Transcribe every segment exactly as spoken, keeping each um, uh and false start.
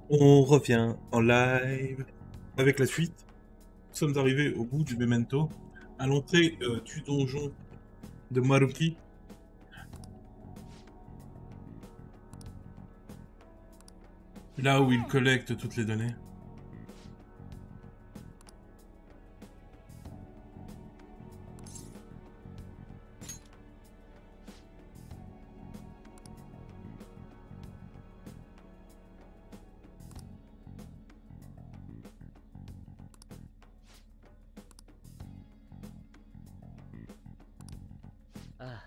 On revient en live avec la suite. Nous sommes arrivés au bout du memento, à l'entrée euh, du donjon de Maruki. Là où il collecte toutes les données. Ah.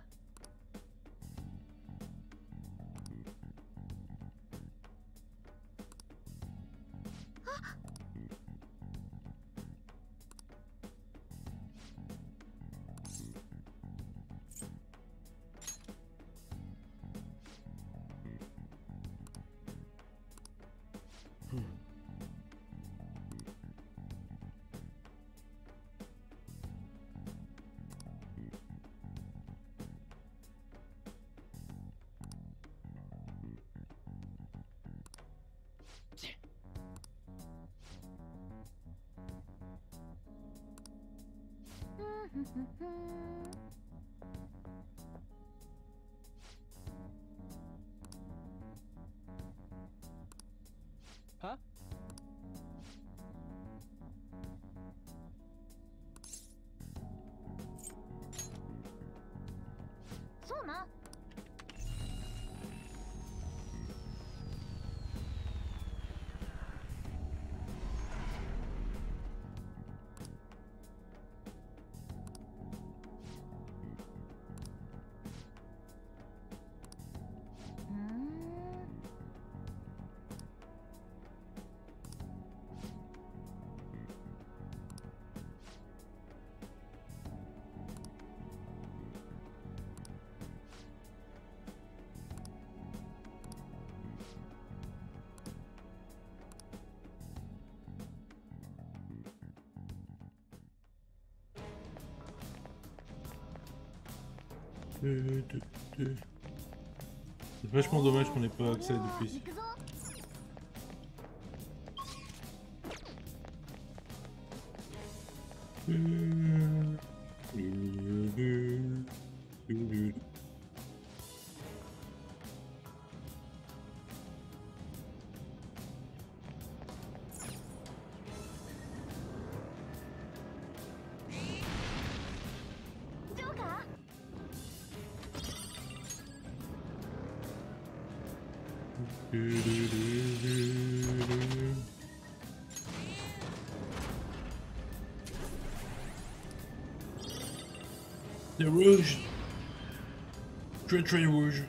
はそうな。うーん。 Euh, de- de- C'est vachement dommage qu'on n'ait pas accès depuis. 行くぞ。ジョーカー。 Les rouges. Très très rouge.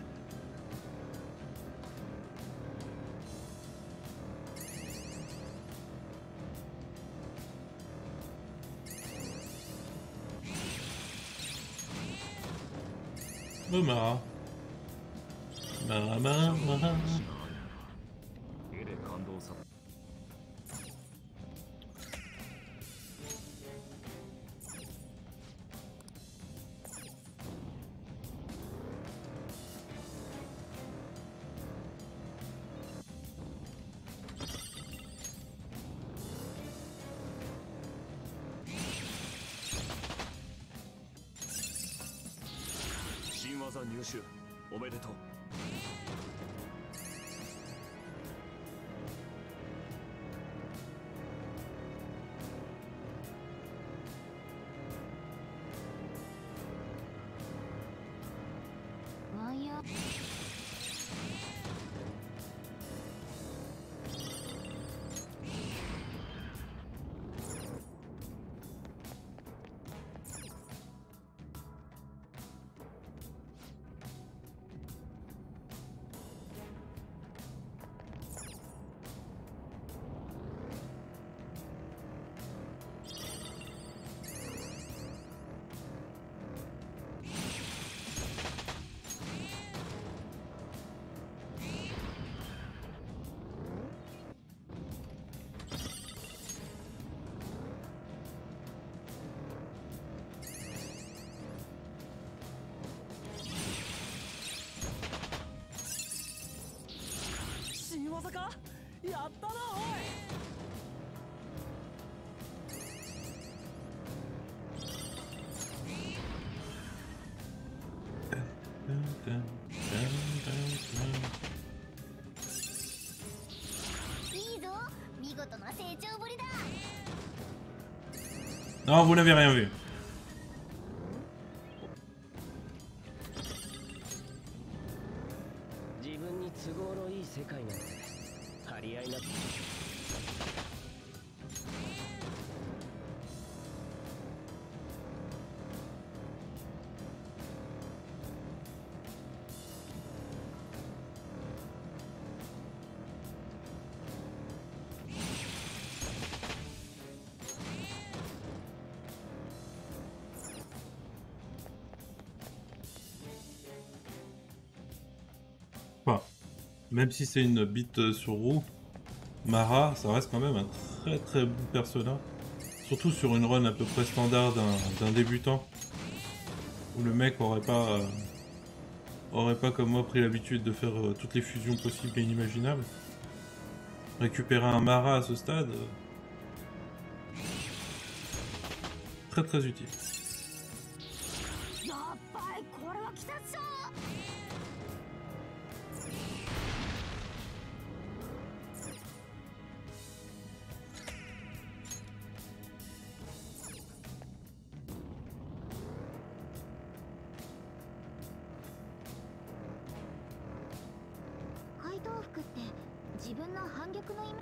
Mama. Mama, mama. 絵で感動さ。新技入手おめでとう。 ワイヤー。新技か。 やったなおい。 いいぞ、見事な成長ぶりだ。 Non, vous n'avez rien vu. 自分に都合のいい世界なんて張り合いなく。 Enfin, même si c'est une bite sur roue, Mara, ça reste quand même un très très bon personnage. Surtout sur une run à peu près standard d'un d'un débutant. Où le mec aurait pas, euh, aurait pas comme moi pris l'habitude de faire euh, toutes les fusions possibles et inimaginables. Récupérer un Mara à ce stade, euh, très très utile. やっぱりこれは来たぞ。怪盗服って自分の反逆の意味。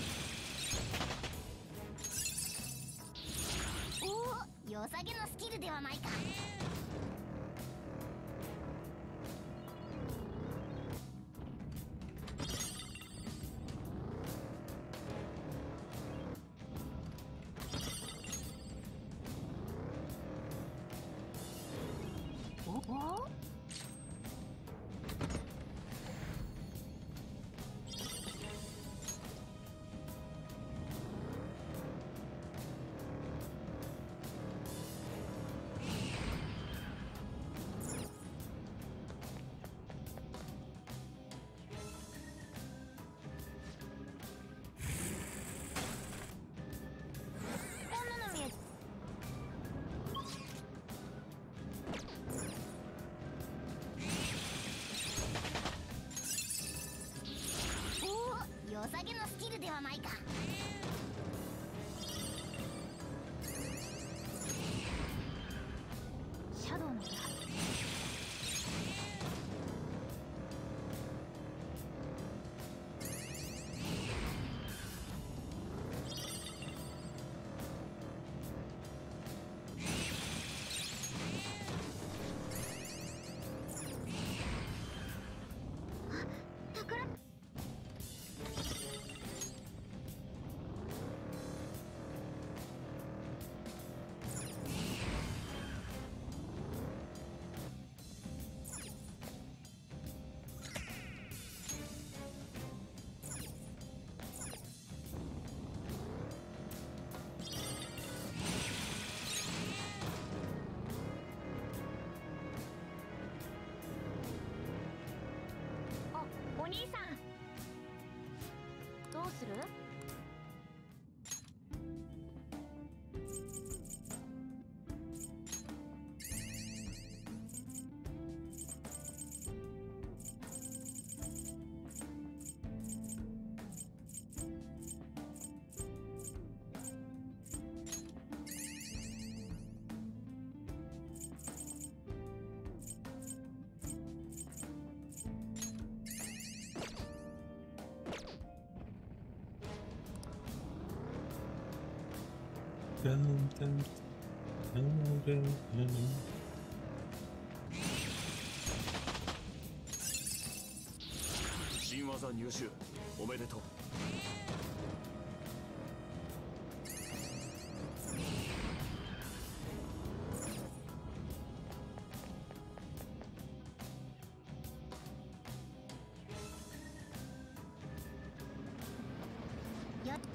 おお、良さげなスキルではないか。おお。良さげなスキルではないか。シャドウの手配。あ、宝。お兄さん、どうする？ 新技入手おめでとう。 やっ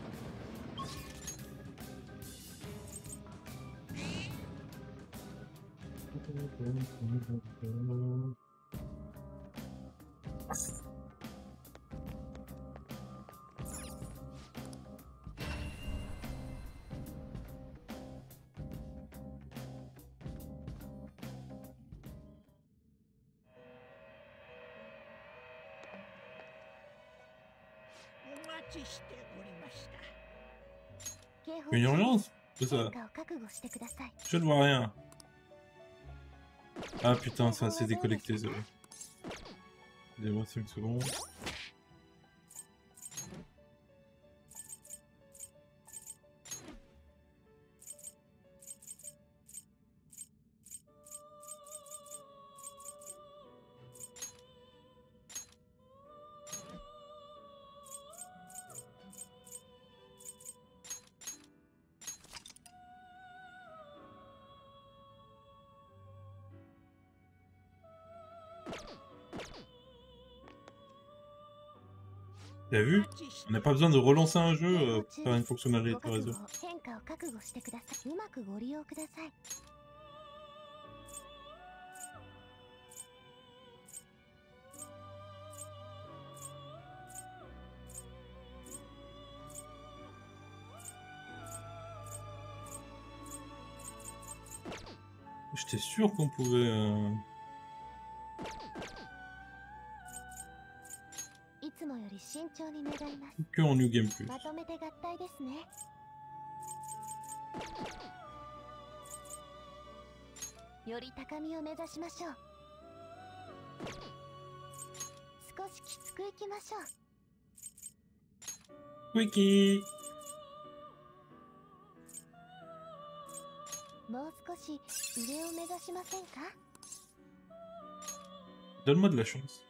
ちしておりました。 警報 Une urgence? C'est 変 ça. 化を覚悟してください。 Je ne vois rien. Ah putain, ça s'est déconnecté, c'est vrai. Donnez-moi cinq secondes. T'as vu? On n'a pas besoin de relancer un jeu euh, pour faire une ご fonctionnalité 覚 réseau. 悟を変化を覚悟してください。うまくご利用ください。 J'étais sûr qu'on pouvait... Euh... いつもより慎重に願います。 que en New Game Plus. まとめて合体ですね。より高みを目指しましょう。少しきつくいきましょう。 Wiki! もう少し上を目指しませんか？ Donne-moi de la chance.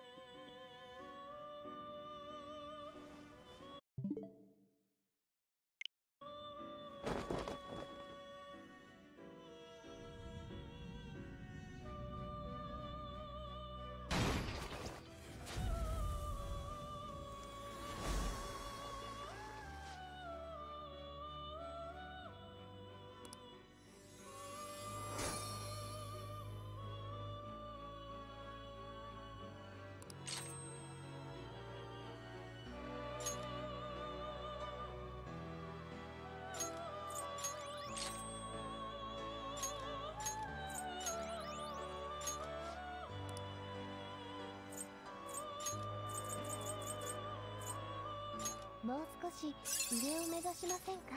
もう少し上を目指しませんか？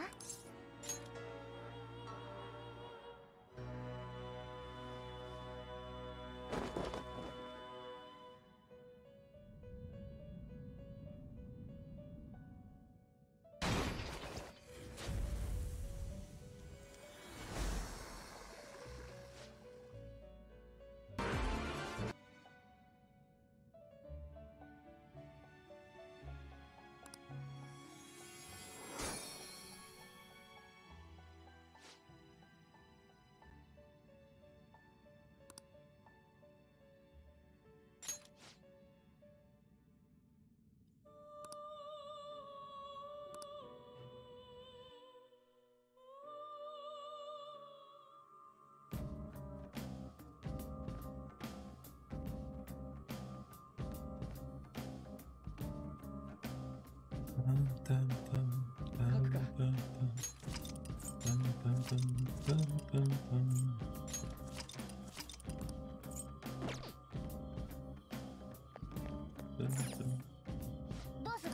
どうする？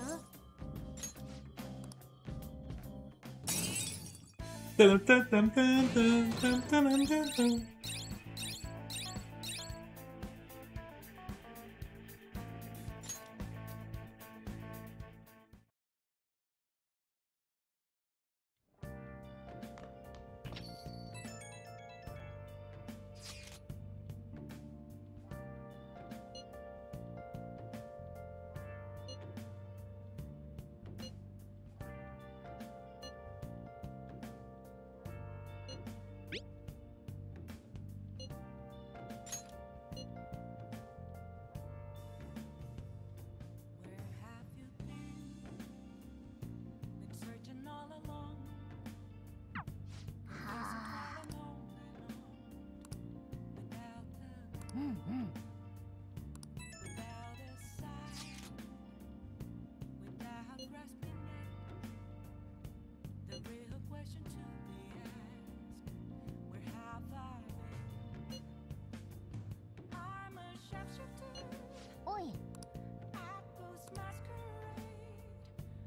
おい。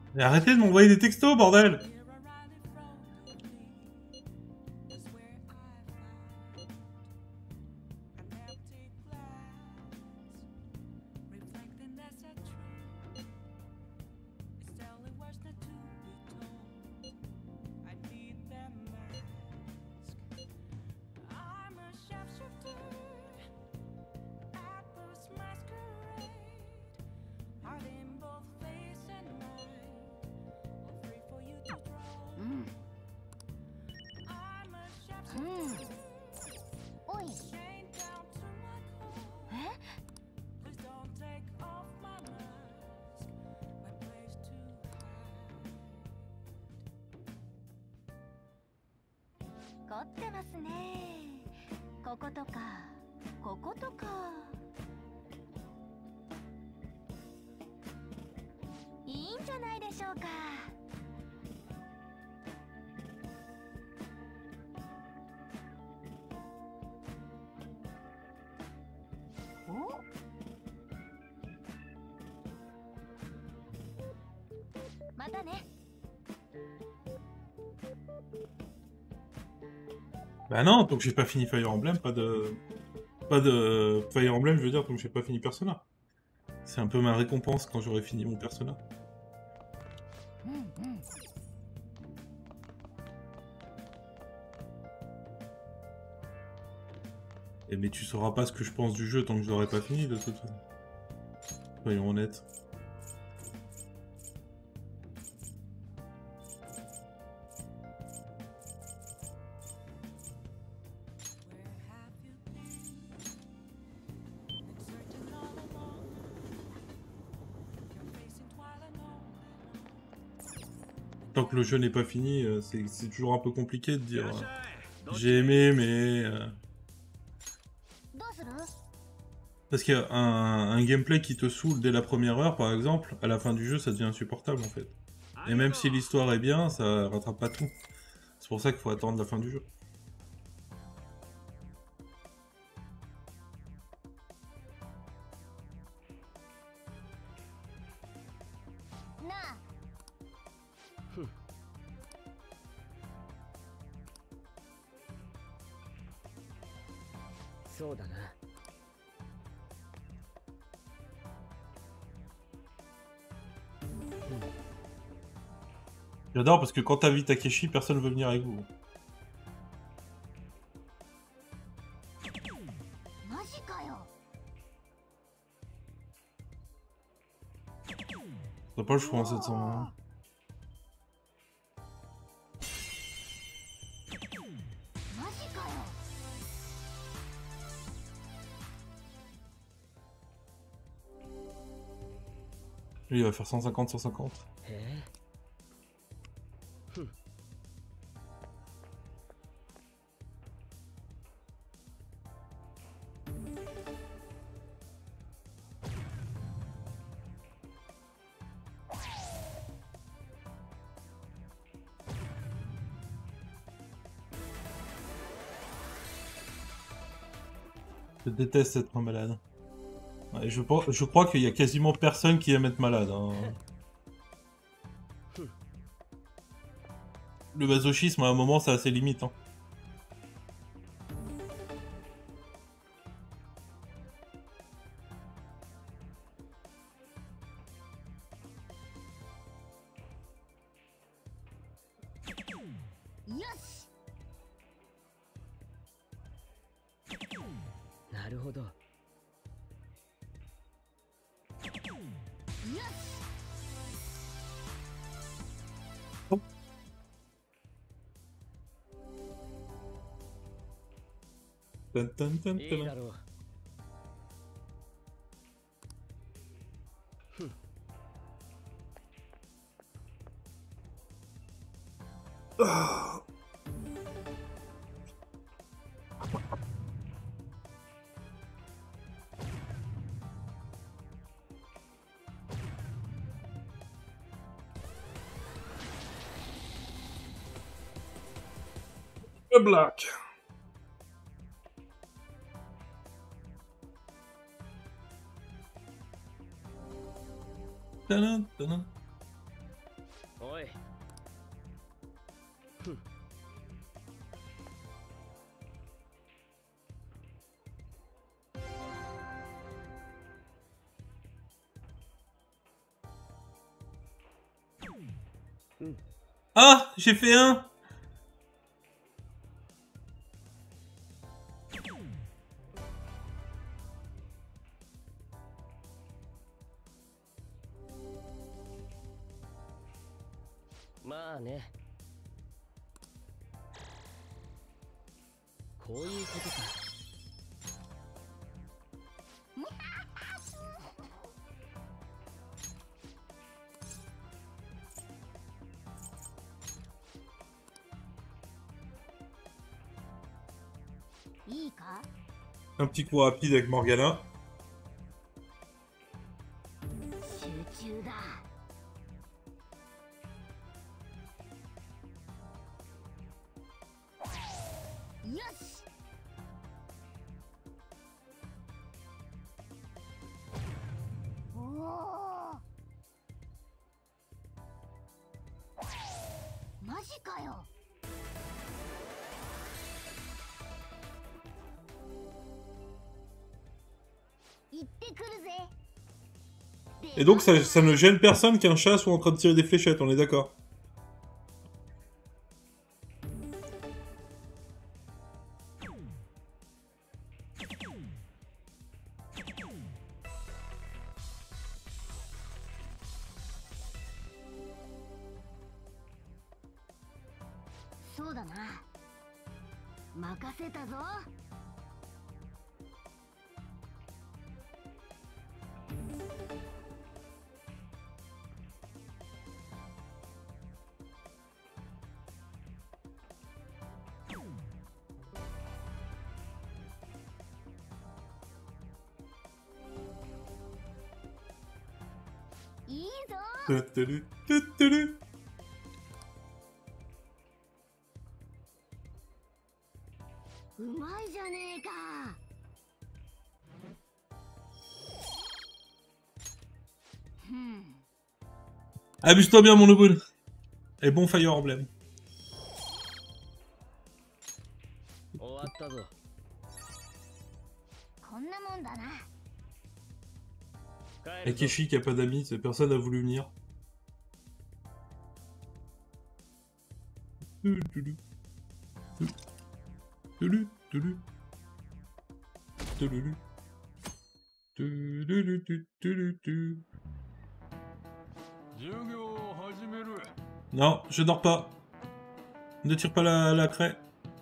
Mais arrêtez de m'envoyer des textos, bordel! 凝ってますね。こことかこことか。いいんじゃないでしょうか。おまたね。 Bah non, tant que j'ai pas fini Fire Emblem, pas de... Pas de... Fire Emblem, je veux dire, tant que j'ai pas fini Persona. C'est un peu ma récompense quand j'aurai fini mon Persona. Eh mais tu sauras pas ce que je pense du jeu tant que je l'aurai pas fini, de toute façon. Soyons honnêtes. Tant que le jeu n'est pas fini, euh, c'est c'est toujours un peu compliqué de dire euh, j'ai aimé, mais... euh, どうする？ Parce qu'il y a un, un gameplay qui te saoule dès la première heure, par exemple, à la fin du jeu, ça devient insupportable, en fait. Et même si l'histoire est bien, ça rattrape pas tout. C'est pour ça qu'il faut attendre la fin du jeu. Na. そうだな。 J'adore parce que quand t'invites Takeshi, personne veut venir avec vous. マジかよ。 T'as pas le choix en sept cent vingt. Lui, il va faire cent cinquante sur cinquante. へえ。 Je déteste être malade. Ouais, je, pense- je crois qu'il y a quasiment personne qui aime être malade. Hein. Le masochisme, à un moment, c'est assez limite. Hein. Yes. なるほど。 Tan, tan, tan, いい tan. だろう。 Le black. Tadam, tadam. Ah, j'ai fait un. まあね。こういうことか。 いいか？ Un petit coup rapide avec Morgana. 集中だ。よし。おお。マジかよ。行ってくるぜ。 Et donc ça, ça ne gêne personne qu'un chat soit en train de tirer des fléchettes, on est d'accord. そうだな。任せたぞ。いいぞ。 Tuturu, tuturu. うまいじゃねえか。ふん。 Amuse-toi bien, mon Nobull. Et bon Fire Emblem. 終わったぞ。 こんなもんだな。 Et Kishi qui a pas d'amis, c'est personne n'a voulu venir. Tuturu. Tuturu, tuturu. Tuturu. Tuturu, tuturu. Non, je dors pas. Ne tire pas la, la craie.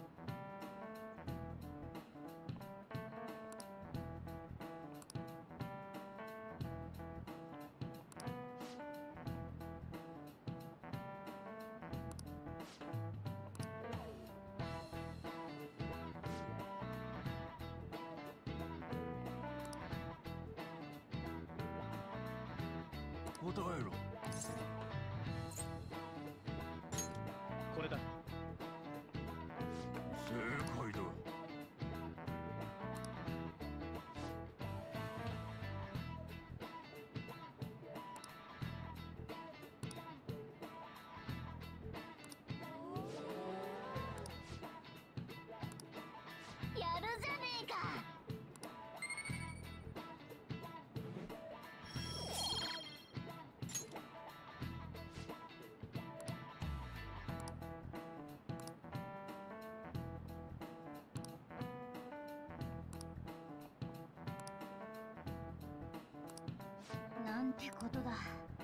なんてことだ。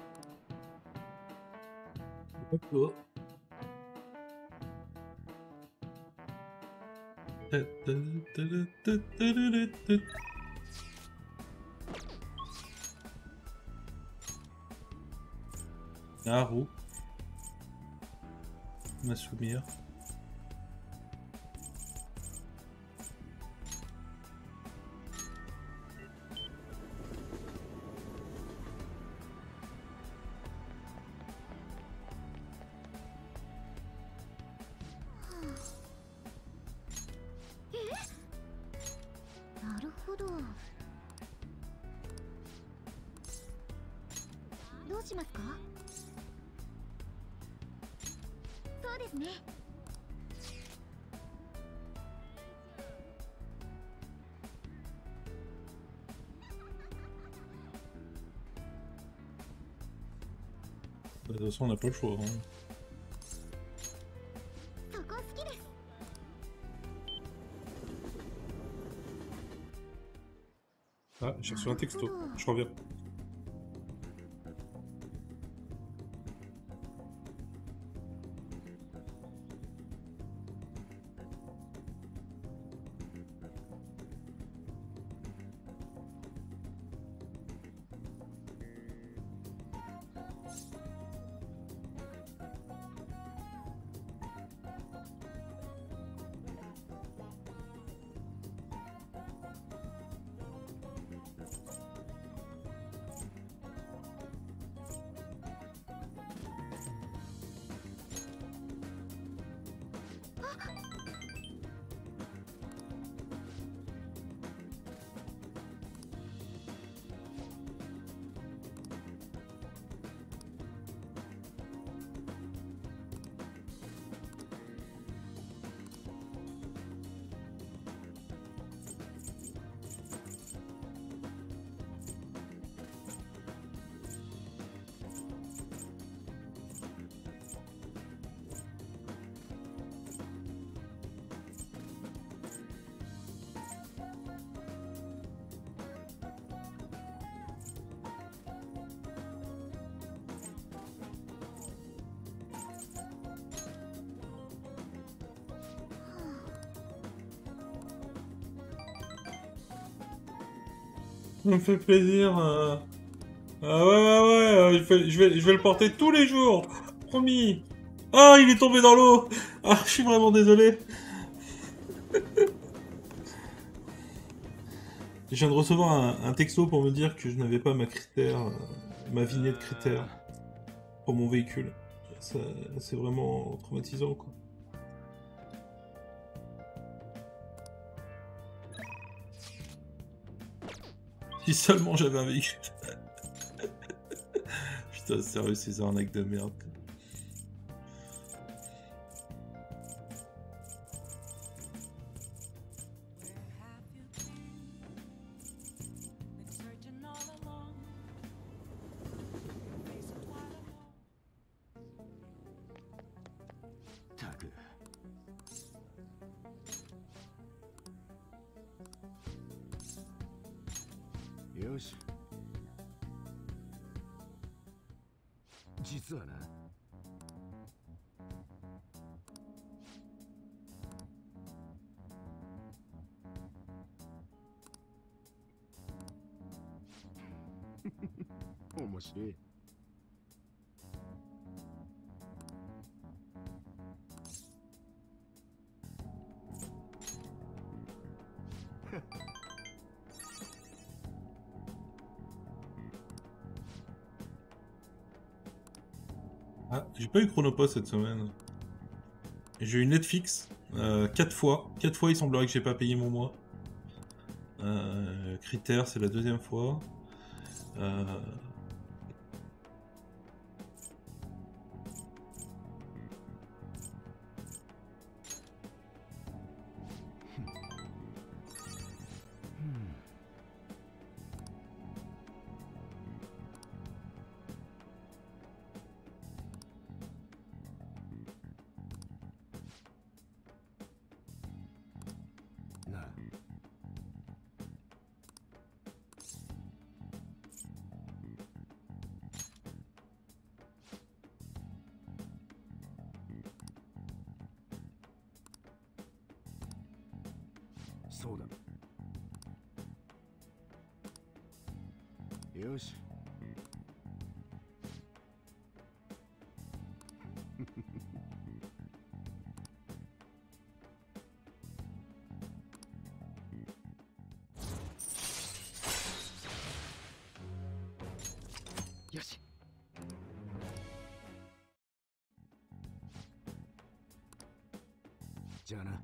D'accord. Naru. Masumir. なるほど。どうしますか？そうですね。 De toute façon, on n'a pas le choix. Hein. Ah, j'ai reçu un texto. Je reviens. Ça me fait plaisir. euh. Ah ouais, ouais, ouais, euh, je vais, je vais, je vais le porter tous les jours. Promis. Ah, il est tombé dans l'eau. Ah, je suis vraiment désolé. Je viens de recevoir un, un texto pour me dire que je n'avais pas ma critère, euh, ma vignette critère pour mon véhicule. Ça- C'est vraiment traumatisant, quoi. Si seulement j'avais un véhicule. Putain, sérieux, ces arnaques de merde. よし。実はな。面白い。 Ah, j'ai pas eu Chronopost cette semaine. J'ai eu Netflix, euh, quatre fois. Quatre fois, il semblerait que j'ai pas payé mon mois. Euh, Critère, c'est la deuxième fois. Euh... なあ。そうだ。よし。よし。じゃあな。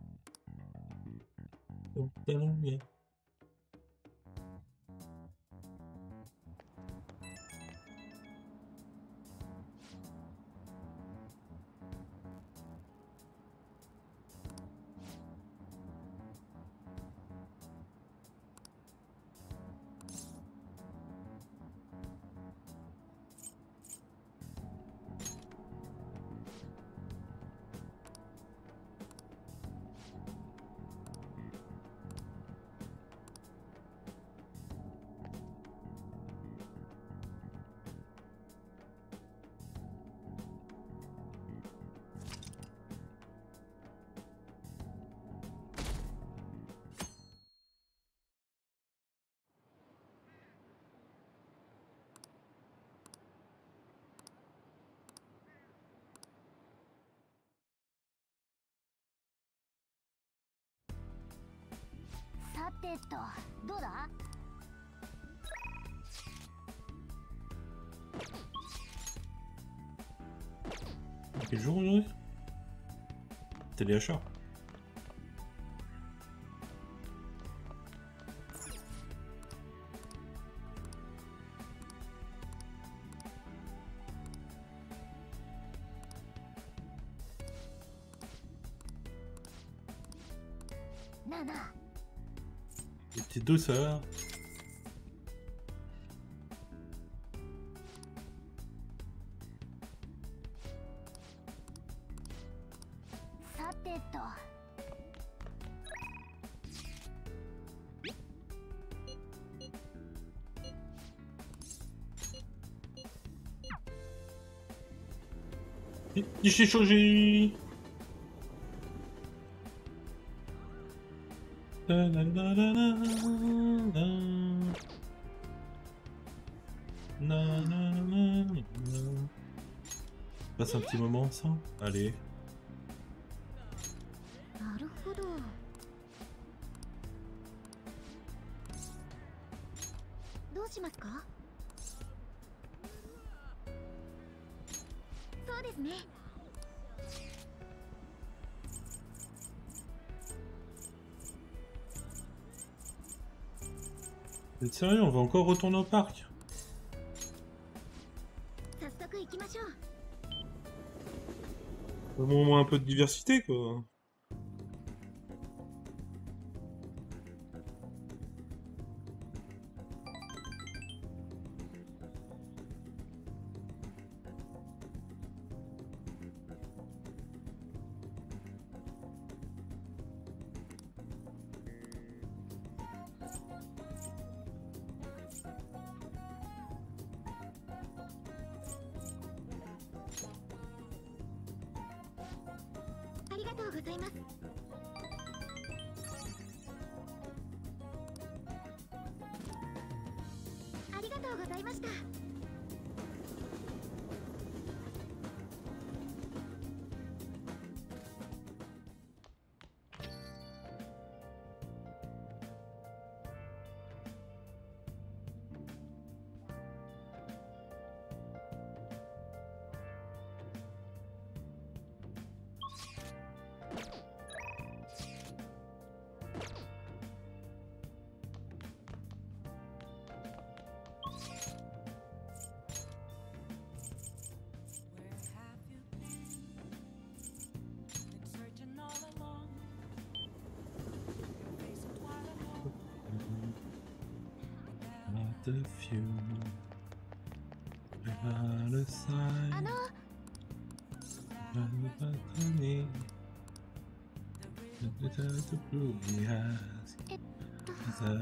てとどうだ？ Quel jour aujourd'hui? Téléachat. Nana. Les petites deux sœurs. J'ai changé. Passe un petit moment ensemble. Allez. なるほど。どうしますか？そうですね。 Vous êtes sérieux? On va encore retourner au parc? 早速行きましょう。 Au moins un peu de diversité, quoi. The few without a sign. あの、 Honey, the blue eyes. えっと、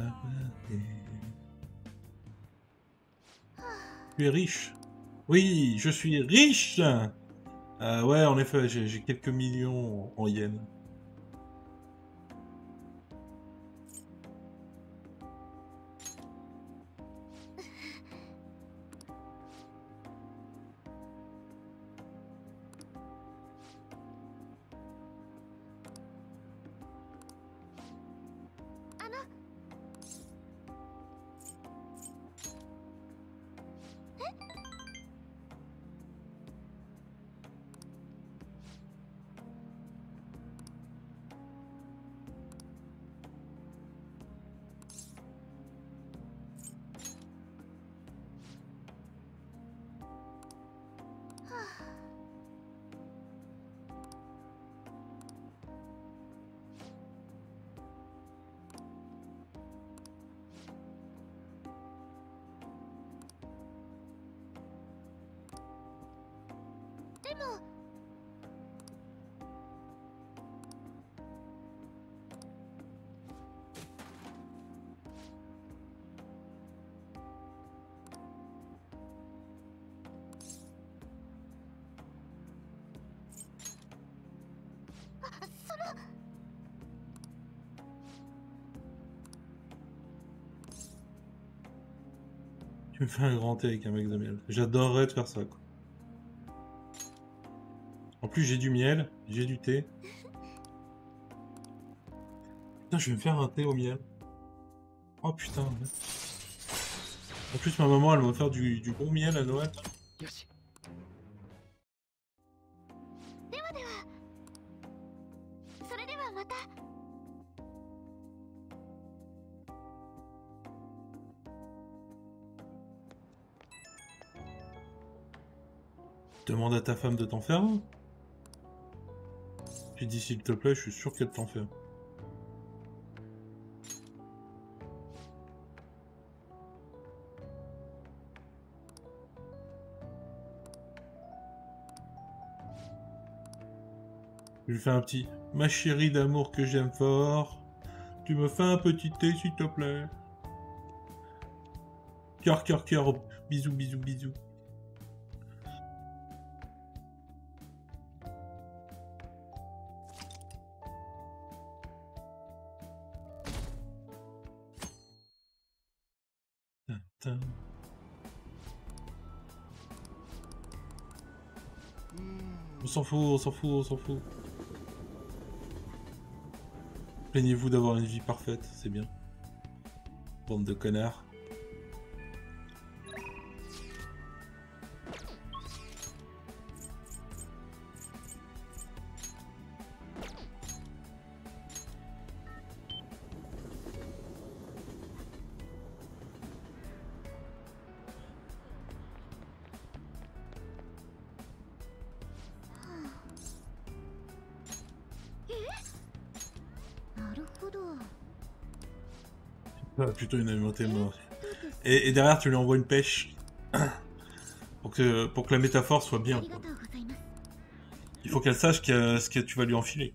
Tu es riche? Oui, je suis riche. Euh, ouais, en effet, j'ai j'ai quelques millions en yens. Tu me fais un grand thé avec un mec de miel. J'adorerais te faire ça, quoi. En plus, j'ai du miel, j'ai du thé. Putain, je vais me faire un thé au miel. Oh putain. Ouais. En plus, ma maman, elle va me faire du, du bon miel à Noël. よし。 ではでは。それではまた。 Demande à ta femme de t'en faire un. J'ai dit s'il te plaît, je suis sûr qu'elle t'en fait un. Je lui fais un petit « Ma chérie d'amour que j'aime fort, tu me fais un petit thé s'il te plaît. » Cœur, cœur, cœur, bisous, bisous, bisous. Tintin. On s'en fout, on s'en fout, on s'en fout. Plaignez-vous d'avoir une vie parfaite, c'est bien. Bande de connards. Ah, plutôt une alimentée mort. Et, et derrière, tu lui envoies une pêche. pour, que, pour que la métaphore soit bien. Quoi. Il faut qu'elle sache que, ce que tu vas lui enfiler.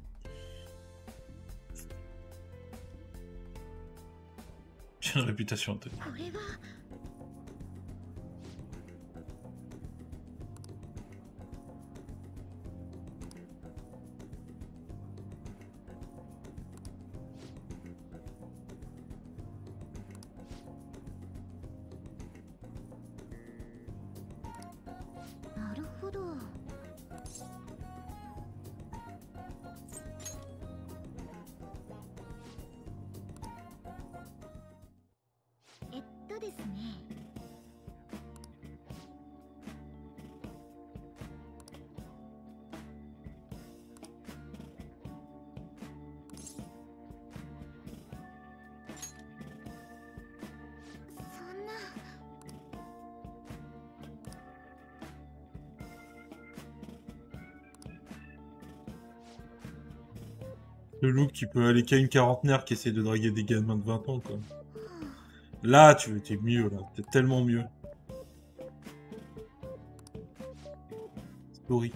J'ai une réputation, Anthony. Le look qui peut aller qu'à une quarantenaire qui essaie de draguer des gamins de vingt ans, quoi. Là, tu t'es mieux, là. T'es tellement mieux. Story.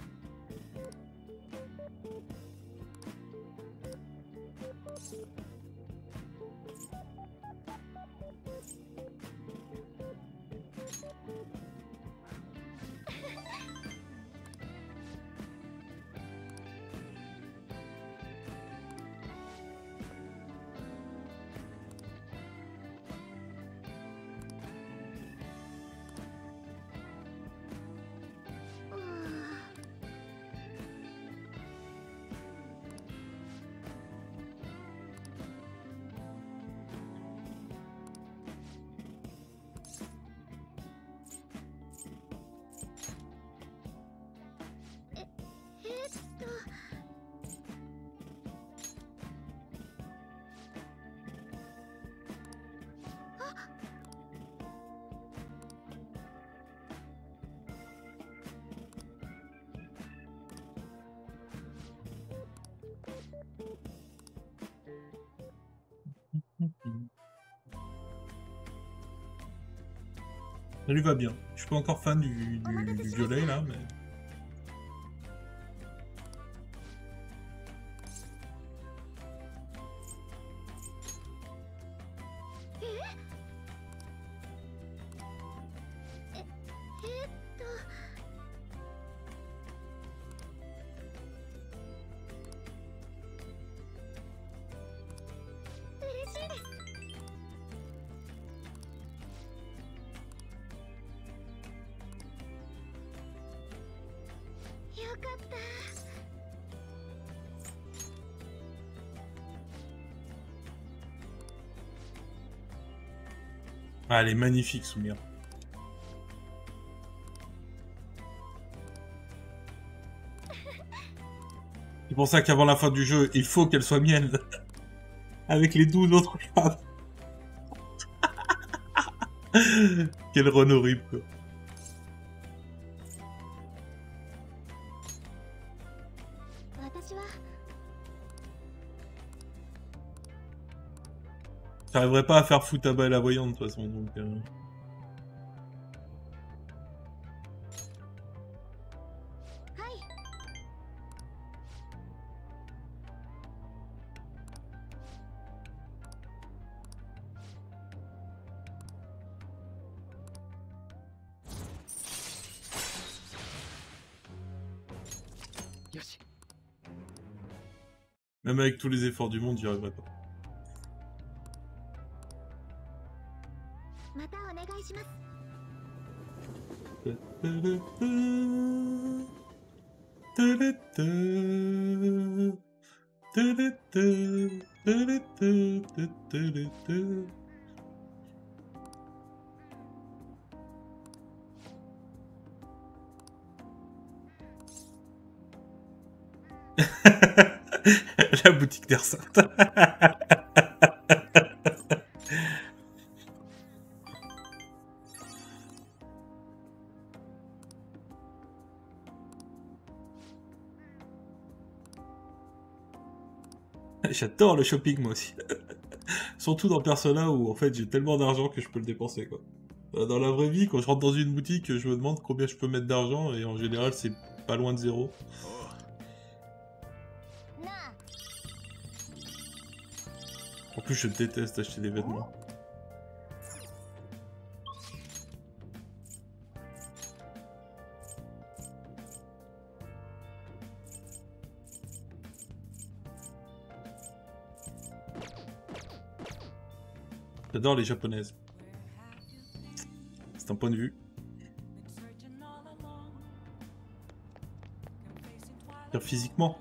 Ça lui va bien. Je suis pas encore fan du, du, du violet là, mais... Ah, elle est magnifique, Soumia. C'est pour ça qu'avant la fin du jeu, il faut qu'elle soit mienne. Avec les douze autres femmes. Quel run horrible, quoi. J'arriverai pas à faire Futaba et la voyante, de toute façon, donc... Euh... Même avec tous les efforts du monde, j'y arriverai pas. La boutique d'Air Sainte. J'adore le shopping, moi aussi. Surtout dans Persona où en fait j'ai tellement d'argent que je peux le dépenser, quoi. Dans la vraie vie, quand je rentre dans une boutique, je me demande combien je peux mettre d'argent et en général c'est pas loin de zéro. En plus, je déteste acheter des vêtements. J'adore les japonaises. C'est un point de vue. Physiquement.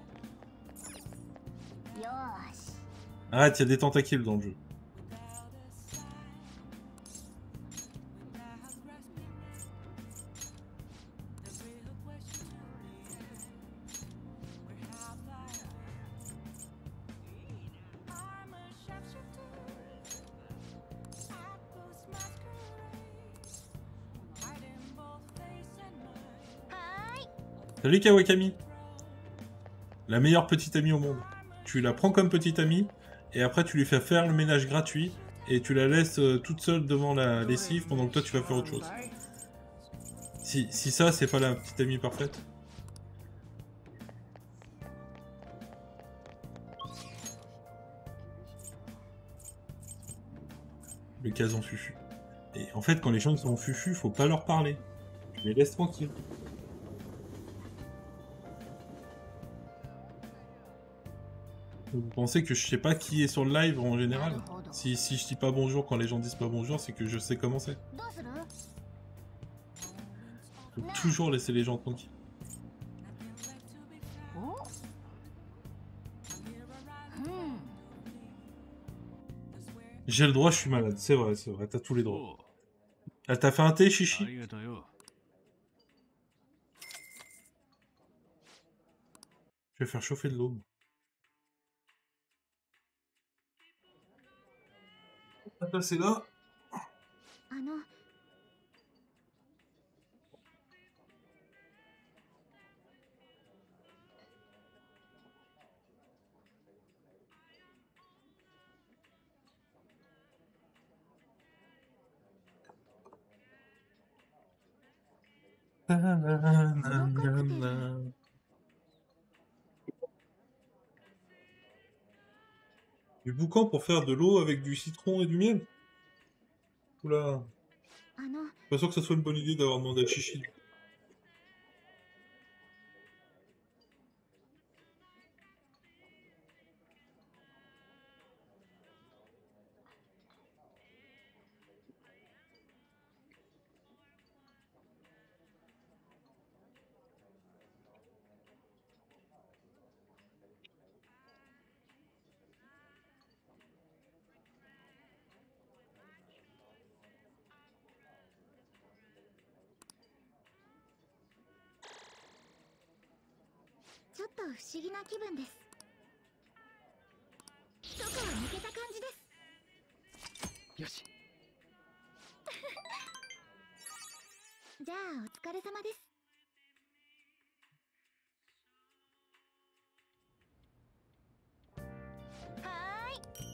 Arrête, il y a des tentacules dans le jeu. Salut Kawakami. La meilleure petite amie au monde. Tu la prends comme petite amie, et après tu lui fais faire le ménage gratuit, et tu la laisses euh, toute seule devant la lessive pendant que toi tu vas faire autre chose. Si, si ça, c'est pas la petite amie parfaite. Le cason fufu. Et en fait, quand les gens sont fufu, faut pas leur parler. Tu les laisses tranquilles. Vous pensez que je sais pas qui est sur le live en général? Si, si je dis pas bonjour quand les gens disent pas bonjour, c'est que je sais comment c'est. Faut toujours laisser les gens tranquilles. J'ai le droit, je suis malade. C'est vrai, c'est vrai, t'as tous les droits. Ah, t'as fait un thé, Chichi? Je vais faire chauffer de l'eau. Ah, c'est là. Du boucan pour faire de l'eau avec du citron et du miel? Oula. Pas sûr que ça soit une bonne idée d'avoir demandé à Chichi. と不思議な気分です。一皮抜けた感じです。 よし。 じゃあお疲れ様です。は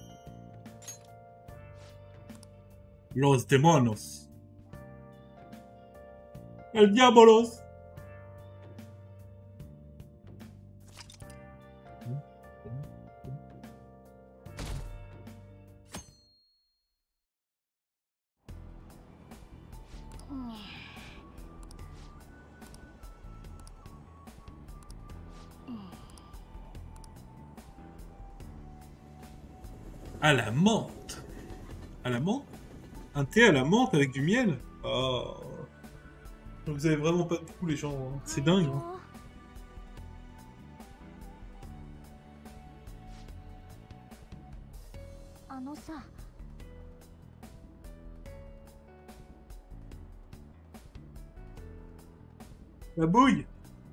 ーい。 Los demonios. El diabolos. À la menthe. À la menthe? Un thé à la menthe avec du miel? Oh. Vous avez vraiment pas de goût, les gens. Hein. C'est dingue. Hein. あのさ。 La bouille.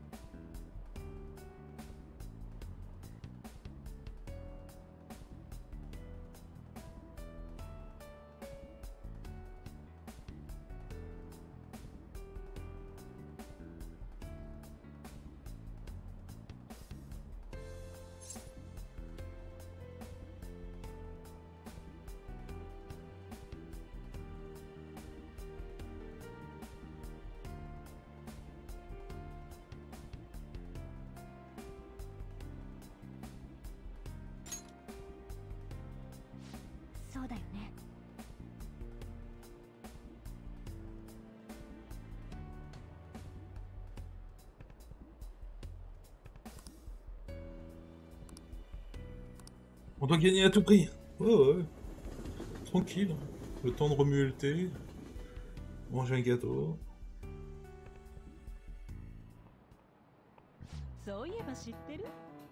そうだよね。 On doit gagner à tout prix. Ouais, ouais. Tranquille. Le temps de remuer le thé. Manger un gâteau. そういえば知ってる？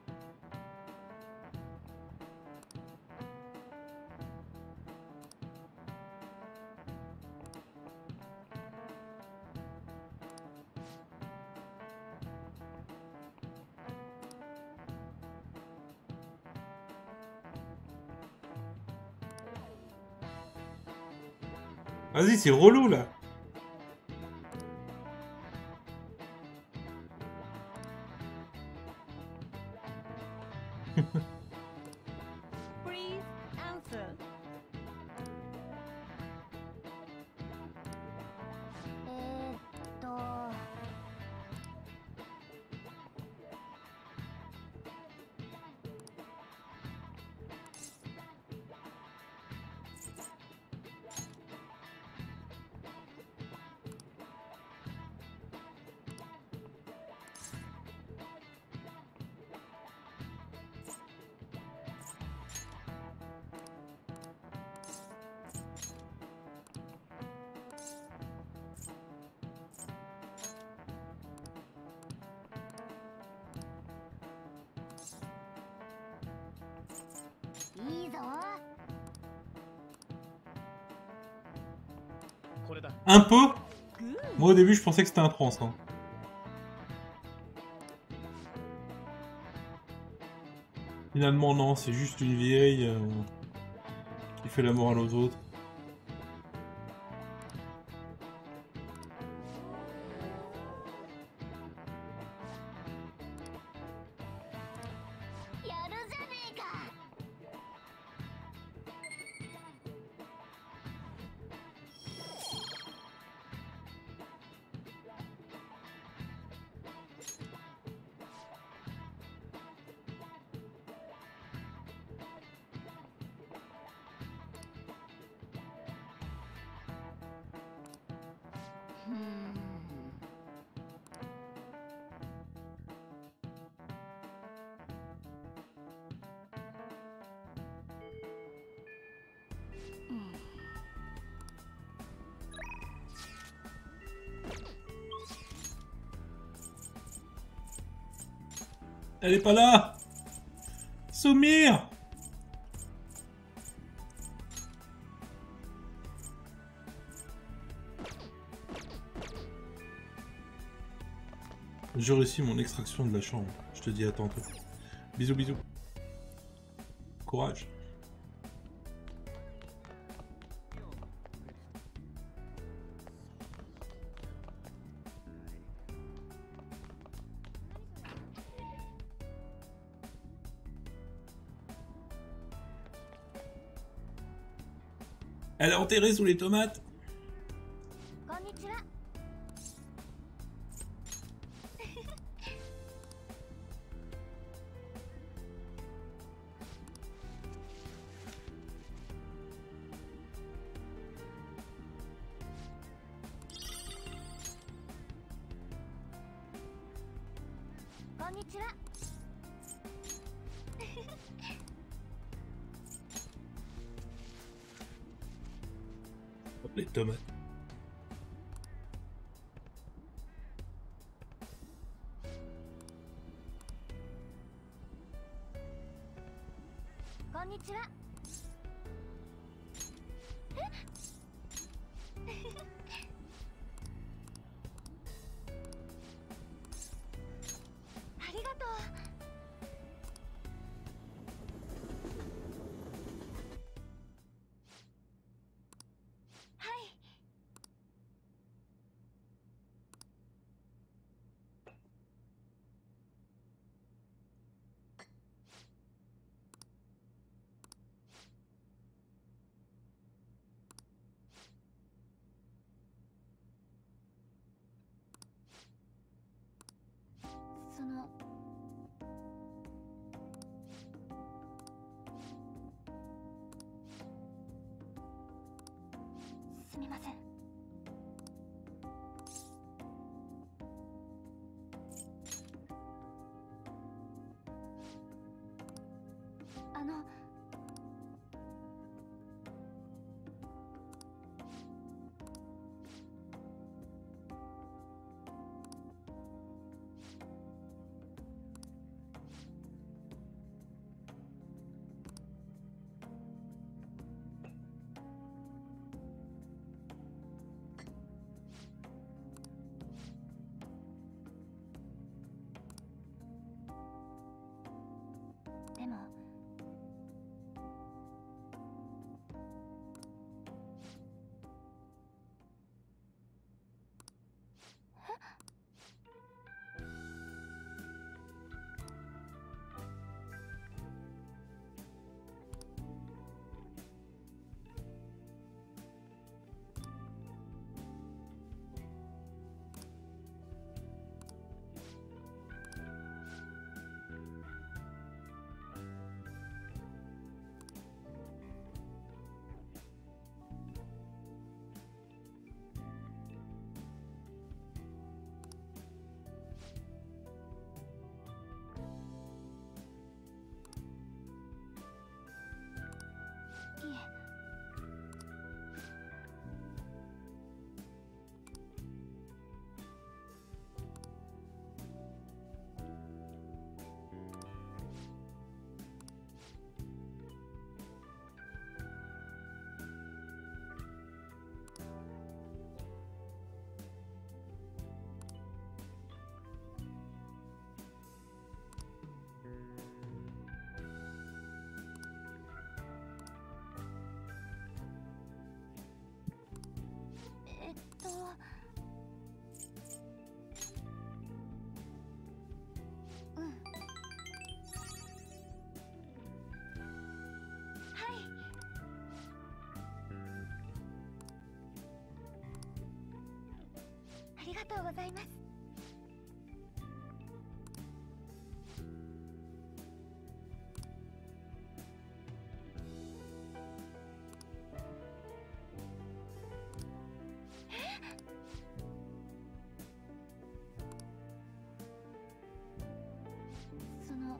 Vas-y, c'est relou là. Please answer. えーっと。いいぞ。 これだ。 Un peu. Good. Moi au début je pensais que c'était un trans. Hein. Finalement non, c'est juste une vieille euh, qui fait la morale aux autres. Elle est pas là. Soumir. J'ai réussi mon extraction de la chambre. Je te te dis à tantôt. Bisous, bisous. Courage. Elle est enterrée sous les tomates. こんにちは。こんにちは。 Les tomates. こんにちは。ありがとう。はい。そのすみません。あのでもいえ。えっとうん。はい。ありがとうございます。その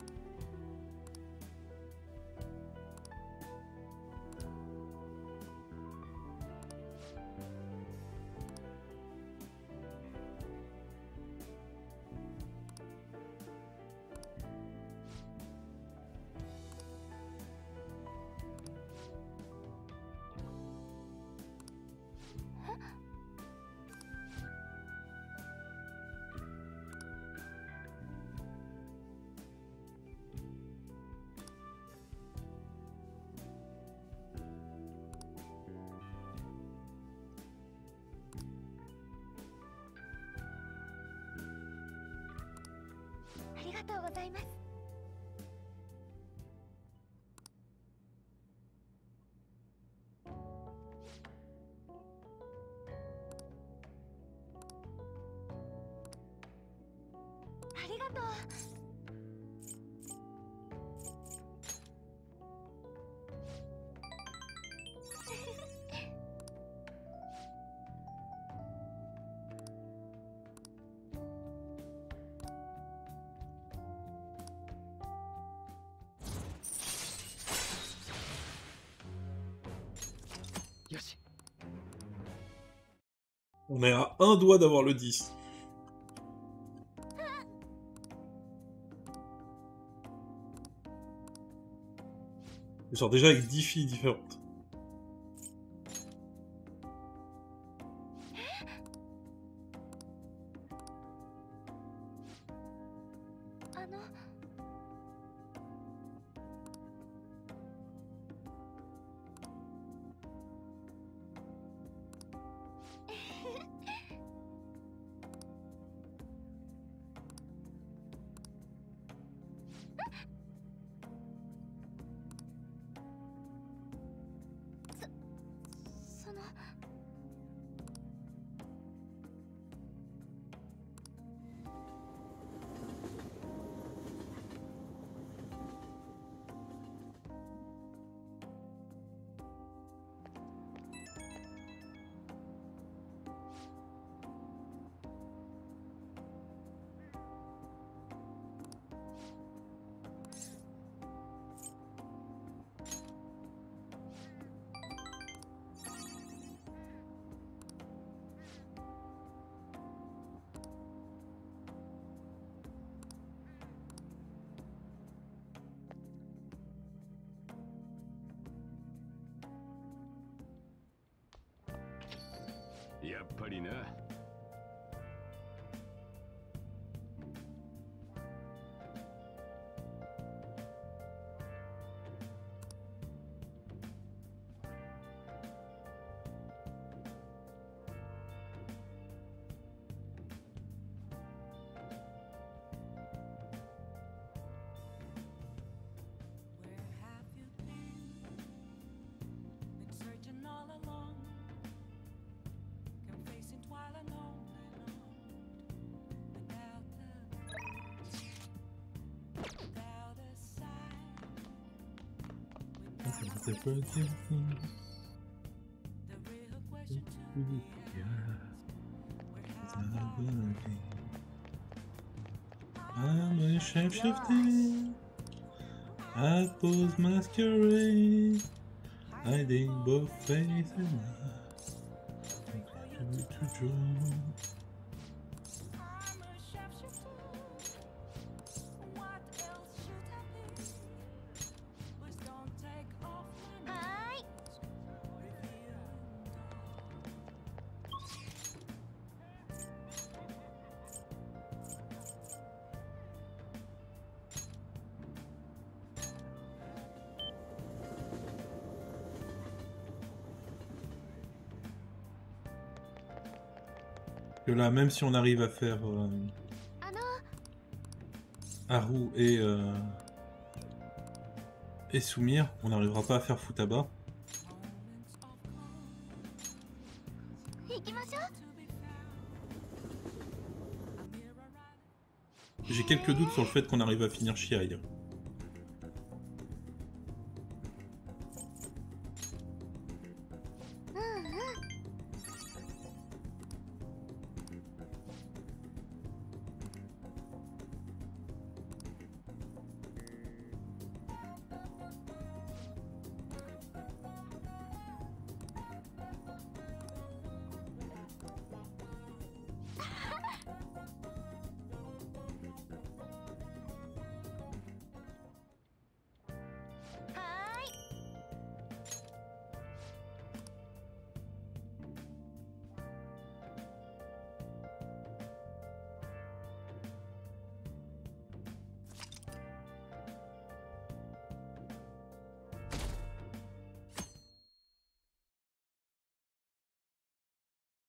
とうございます。ありがとう。 よし。 On est à un doigt d'avoir le dix. Genre déjà avec dix filles différentes. あのそのやっぱりな。 I'm a shapeshifting. I pose masquerade. Hiding both faces. To draw. Que là, même si on arrive à faire euh, Haru et, euh, et Soumir, on n'arrivera pas à faire Futaba. J'ai quelques doutes sur le fait qu'on arrive à finir Shirai.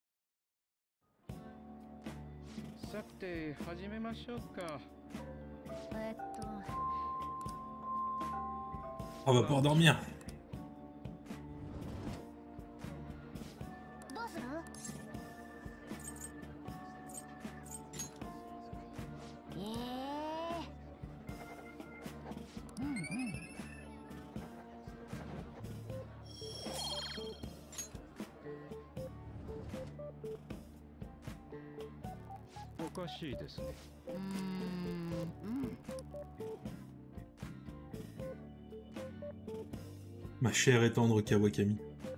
さて始めましょうか。 えっと On va pouvoir dormir. どうする？ええー、うんうん。 おかしいですね。 うーん、うん。 Ma chère et tendre Kawakami.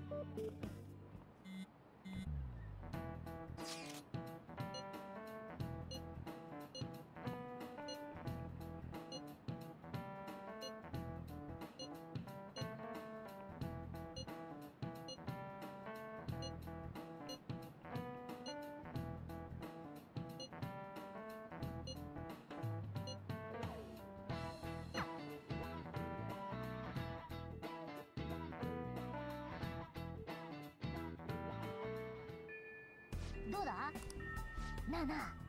どうだ？なあなあ。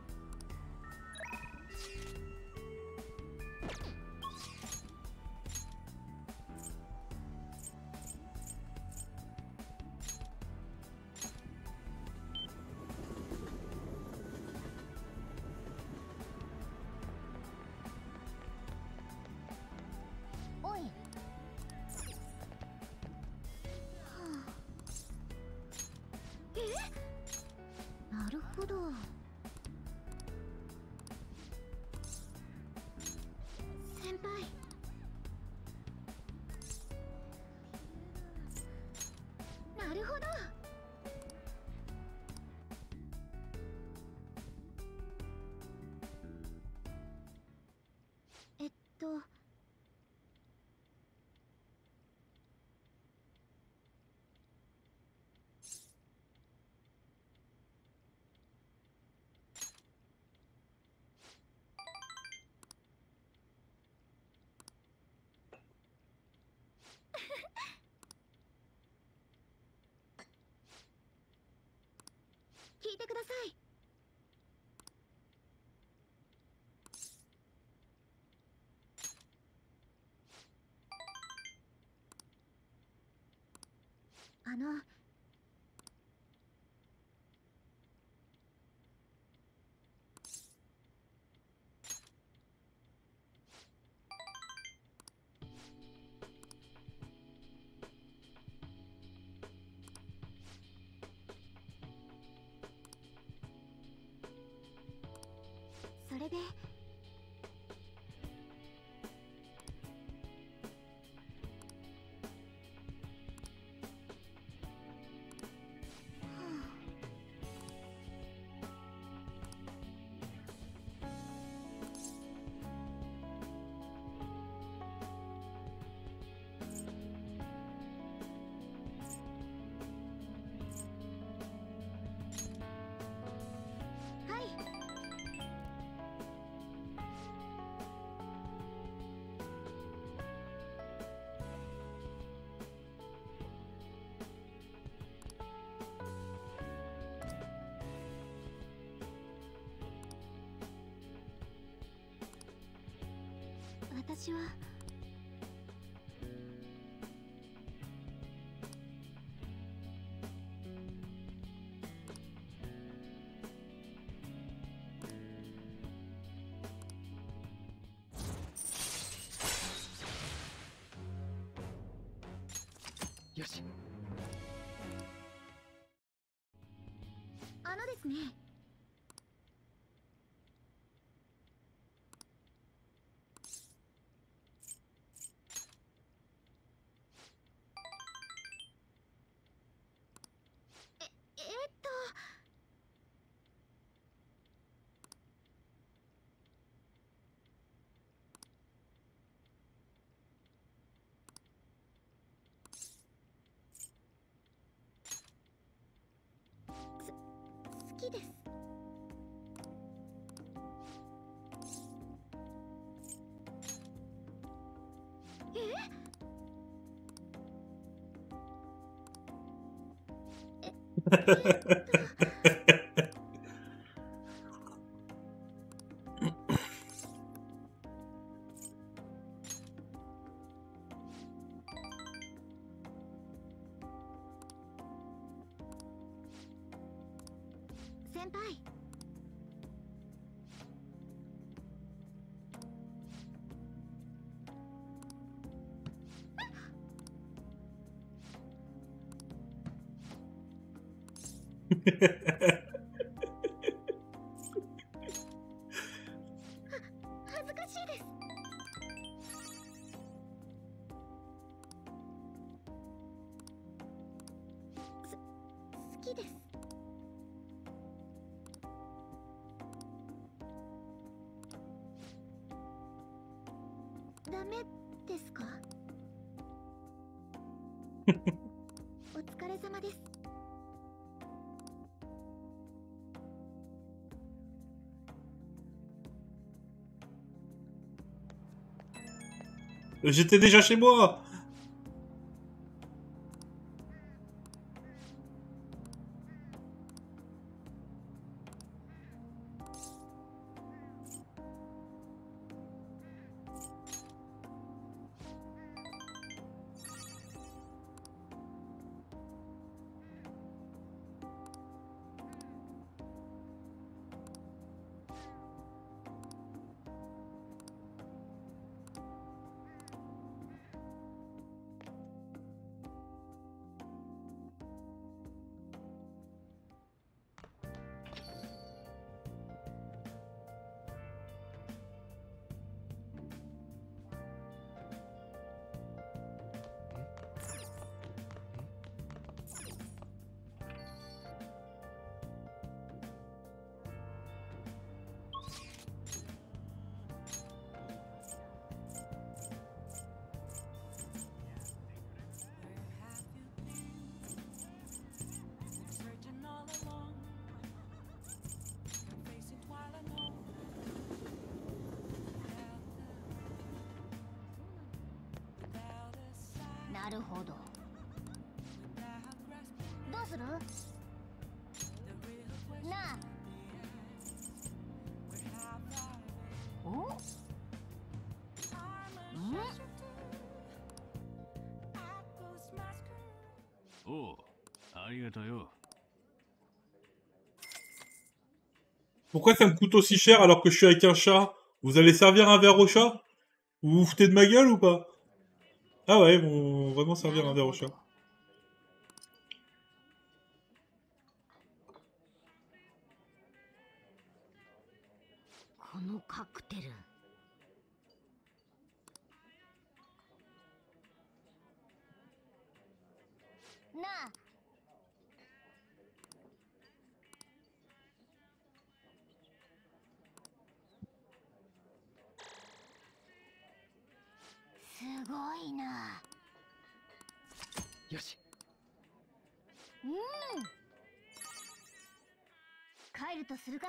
おい。はあ、え？なるほど。先輩。なるほど。えっと。聞いてください。あの。それで。はい。私は。 よし。 あのですね。え、えーっと。す、好きです。 先輩。恥ずかしいです。す好きです。ダメですか？お疲れ様です。 J'étais déjà chez moi. なるほど。どうする？なあ。お？ん？ おう、ありがとうよ。 Pourquoi ça me coûte aussi cher alors que je suis avec un chat? Vous allez servir un verre au chat? Vous vous foutez de ma gueule ou pas? Ah ouais, ils vont vraiment servir un verre au chat. このカクテル。なあ。すごいな。 よし。 うん。帰るとするか。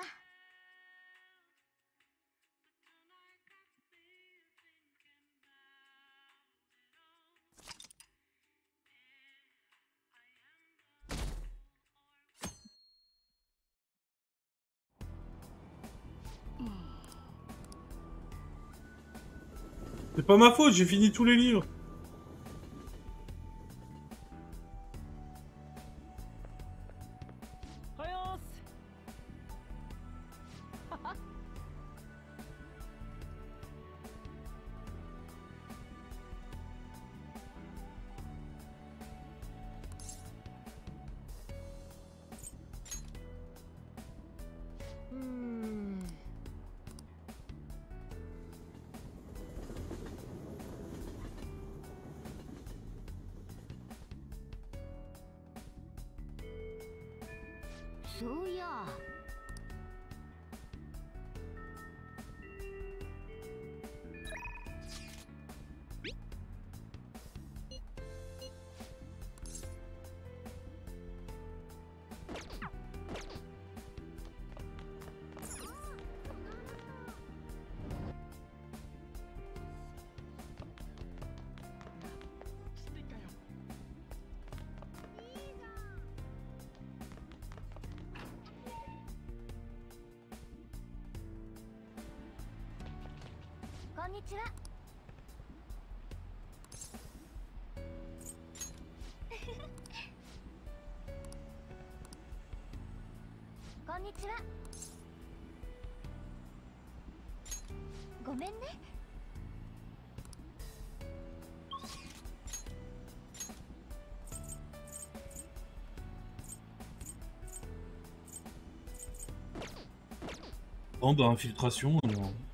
C'est pas ma faute, j'ai fini tous les livres. Hmm. そういや。こんにちは。こんにちは。ごめんね。 Bon bah infiltration, on,